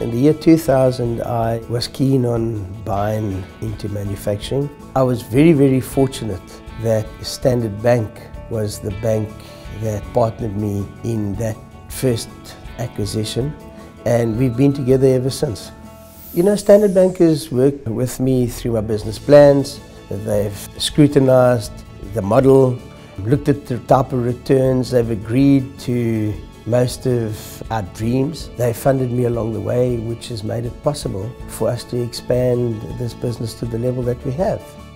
In the year 2000, I was keen on buying into manufacturing. I was very fortunate that Standard Bank was the bank that partnered me in that first acquisition, and we've been together ever since. You know, Standard Bank has worked with me through my business plans. They've scrutinized the model, looked at the type of returns. They've agreed to most of our dreams. They funded me along the way, which has made it possible for us to expand this business to the level that we have.